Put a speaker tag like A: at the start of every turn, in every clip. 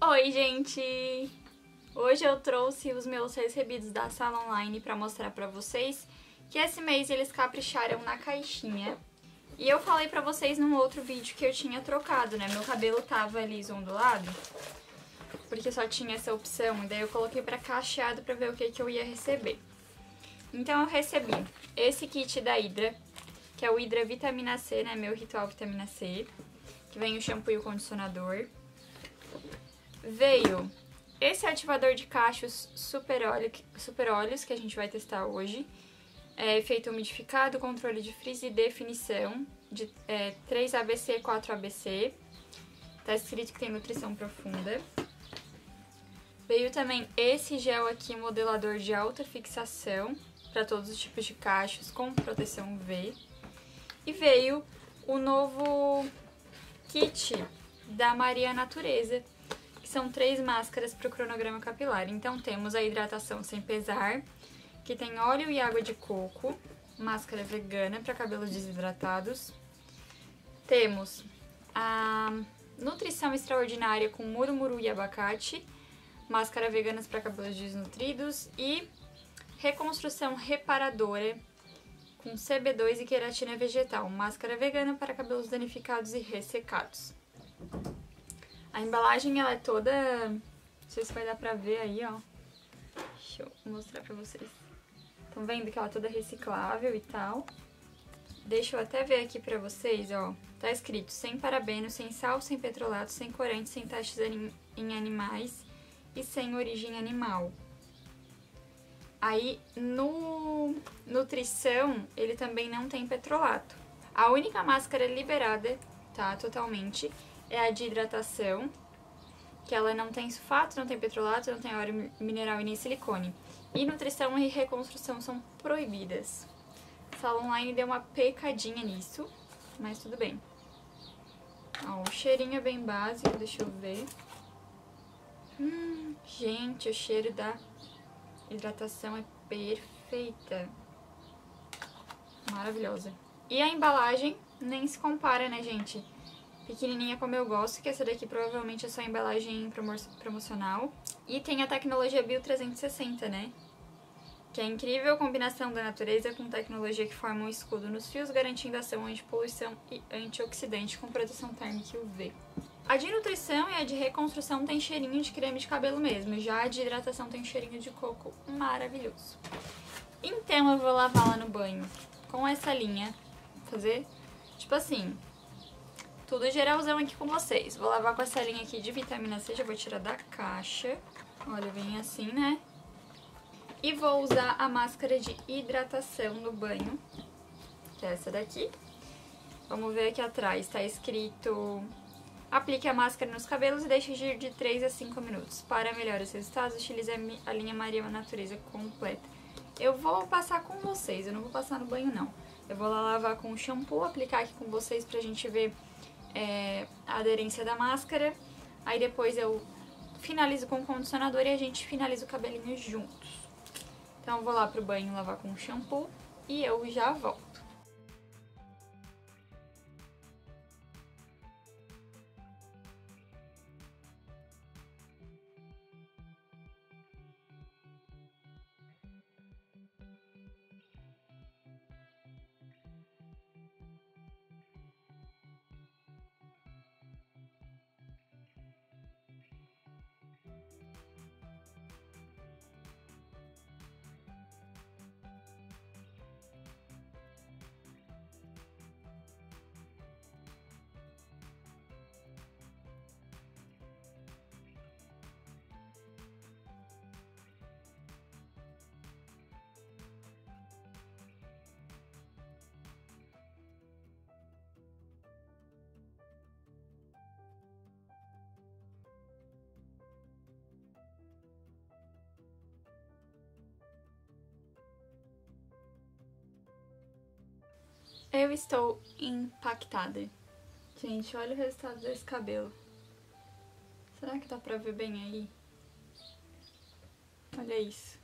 A: Oi, gente! Hoje eu trouxe os meus recebidos da sala online pra mostrar pra vocês que esse mês eles capricharam na caixinha. E eu falei pra vocês num outro vídeo que eu tinha trocado, né? Meu cabelo tava liso ondulado, porque só tinha essa opção, e daí eu coloquei pra cacheado pra ver o que eu ia receber. Então eu recebi esse kit da Hydra, que é o Hydra Vitamina C, né? Meu ritual Vitamina C, que vem o shampoo e o condicionador. Veio esse ativador de cachos super óleos que a gente vai testar hoje. É efeito umidificado, controle de frizz e definição, de 3 ABC, 4 ABC. Tá escrito que tem nutrição profunda. Veio também esse gel aqui, modelador de alta fixação, para todos os tipos de cachos, com proteção UV. E veio o novo kit da Maria Natureza, que são 3 máscaras para o cronograma capilar. Então temos a hidratação sem pesar, que tem óleo e água de coco, máscara vegana para cabelos desidratados. Temos a nutrição extraordinária com murumuru e abacate, máscara veganas para cabelos desnutridos e reconstrução reparadora com CB2 e queratina vegetal, máscara vegana para cabelos danificados e ressecados. A embalagem ela é toda, não sei se vai dar pra ver aí, ó. Deixa eu mostrar pra vocês. Estão vendo que ela é toda reciclável e tal. Deixa eu até ver aqui pra vocês, ó. Tá escrito sem parabenos, sem sal, sem petrolato, sem corante, sem testes em animais e sem origem animal. Aí, no nutrição, ele também não tem petrolato. A única máscara liberada, tá, totalmente, é a de hidratação, que ela não tem sulfato, não tem petrolato, não tem óleo mineral e nem silicone. E nutrição e reconstrução são proibidas. A sala online deu uma pecadinha nisso, mas tudo bem. Ó, o cheirinho é bem básico, deixa eu ver. Gente, o cheiro da hidratação é perfeita. Maravilhosa. E a embalagem nem se compara, né, gente? Pequenininha como eu gosto, que essa daqui provavelmente é só embalagem promocional. E tem a tecnologia Bio 360, né? Que é a incrível combinação da natureza com tecnologia que forma um escudo nos fios, garantindo ação anti-poluição e antioxidante com proteção térmica UV. A de nutrição e a de reconstrução tem cheirinho de creme de cabelo mesmo, já a de hidratação tem cheirinho de coco maravilhoso. Então eu vou lavar lá no banho com essa linha, fazer tipo assim, tudo geralzão aqui com vocês. Vou lavar com essa linha aqui de vitamina C, já vou tirar da caixa. Olha, vem assim, né? E vou usar a máscara de hidratação no banho, que é essa daqui. Vamos ver aqui atrás, tá escrito: aplique a máscara nos cabelos e deixe agir de 3 a 5 minutos. Para melhores resultados, utilize a linha Maria Natureza completa. Eu vou passar com vocês, eu não vou passar no banho não. Eu vou lá lavar com o shampoo, aplicar aqui com vocês pra gente ver a aderência da máscara. Aí depois eu finalizo com o condicionador e a gente finaliza o cabelinho juntos. Então eu vou lá pro banho lavar com o shampoo e eu já volto. Eu estou impactada. Gente, olha o resultado desse cabelo. Será que dá pra ver bem aí? Olha isso.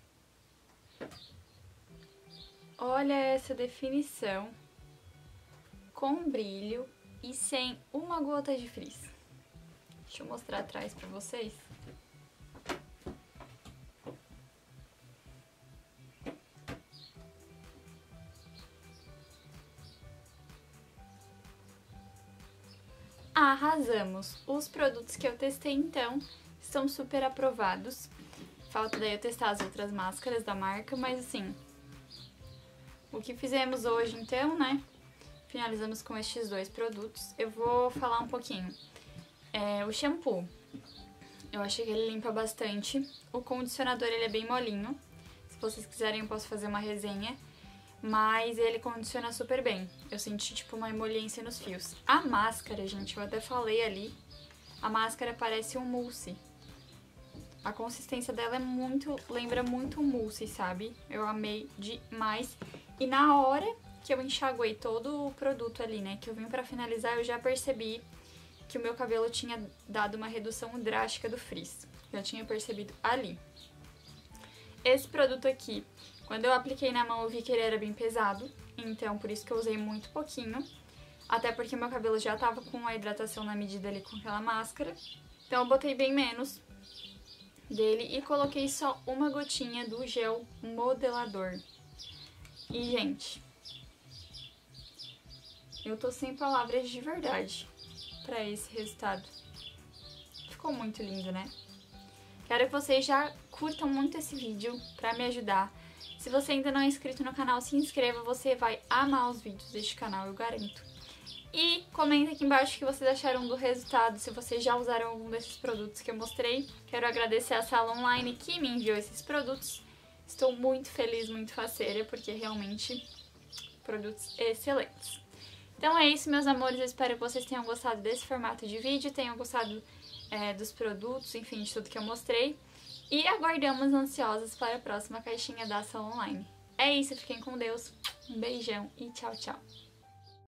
A: Olha essa definição. Com brilho e sem uma gota de frizz. Deixa eu mostrar atrás pra vocês. Arrasamos! Os produtos que eu testei, então, estão super aprovados. Falta daí eu testar as outras máscaras da marca, mas assim... O que fizemos hoje, então, né? Finalizamos com estes dois produtos. Eu vou falar um pouquinho. O shampoo, eu achei que ele limpa bastante. O condicionador, ele é bem molinho. Se vocês quiserem, eu posso fazer uma resenha. Mas ele condiciona super bem. Eu senti, tipo, uma emoliência nos fios. A máscara, gente, eu até falei ali. A máscara parece um mousse. A consistência dela lembra muito um mousse, sabe? Eu amei demais. E na hora que eu enxaguei todo o produto ali, né, que eu vim pra finalizar, eu já percebi que o meu cabelo tinha dado uma redução drástica do frizz. Já tinha percebido ali. Esse produto aqui, quando eu apliquei na mão, eu vi que ele era bem pesado, então por isso que eu usei muito pouquinho. Até porque meu cabelo já tava com a hidratação na medida ali com aquela máscara. Então eu botei bem menos dele e coloquei só uma gotinha do gel modelador. E, gente, eu tô sem palavras de verdade pra esse resultado. Ficou muito lindo, né? Quero que vocês já curtam muito esse vídeo pra me ajudar. Se você ainda não é inscrito no canal, se inscreva, você vai amar os vídeos deste canal, eu garanto. E comenta aqui embaixo o que vocês acharam do resultado, se vocês já usaram algum desses produtos que eu mostrei. Quero agradecer a Sala Online que me enviou esses produtos. Estou muito feliz, muito faceira, porque realmente produtos excelentes. Então é isso, meus amores, eu espero que vocês tenham gostado desse formato de vídeo, tenham gostado dos produtos, enfim, de tudo que eu mostrei. E aguardamos ansiosos para a próxima caixinha da Sala Online. É isso, fiquem com Deus, um beijão e tchau, tchau!